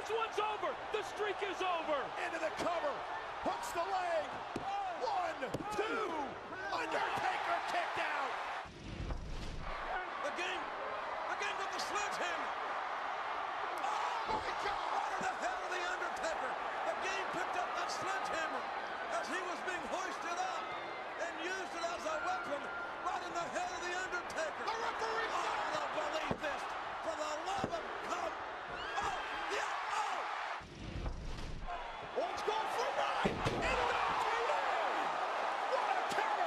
This one's over. The streak is over. Into the cover. Hooks the leg. 1, 2. Undertaker kicked out. The game with the sledgehammer. Oh my God! Right in the head of the Undertaker. The game picked up that sledgehammer as he was being hoisted up and used it as a weapon right in the head of the Undertaker. The referee! Oh, I don't believe this. For the love of God. Oh, yeah, oh! Let's go for 9. And what a cover!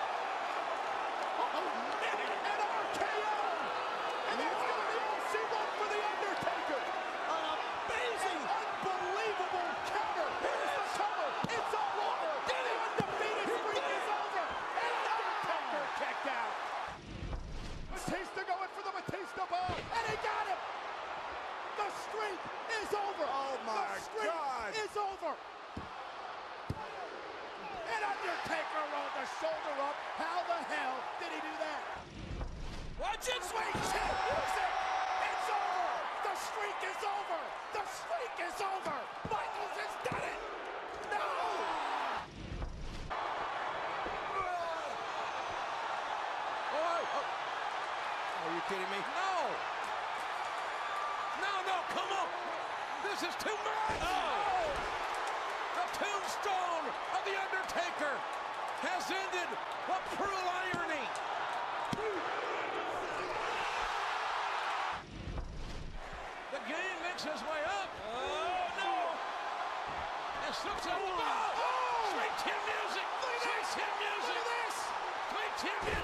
Oh man! An RKO! And that's going to be all for the Undertaker. An amazing, unbelievable cover. Here's the cover. It's all over. The undefeated streak is over. And Undertaker kicked out. Batista going for the Batista bomb. And he got him. The streak is over. Oh my the streak God. is over. And Undertaker rolled the shoulder up. How the hell did he do that? Watch it, Sweet chin music. It's over. The streak is over. The streak is over. Michaels has done it. No. Are you kidding me? No! No, come on! This is too much! Oh! The tombstone of The Undertaker has ended. What cruel irony! The game makes his way up. Oh, no! And slips out. Oh! Sweet chin music! Sweet chin music! Look at this! Sweet chin music!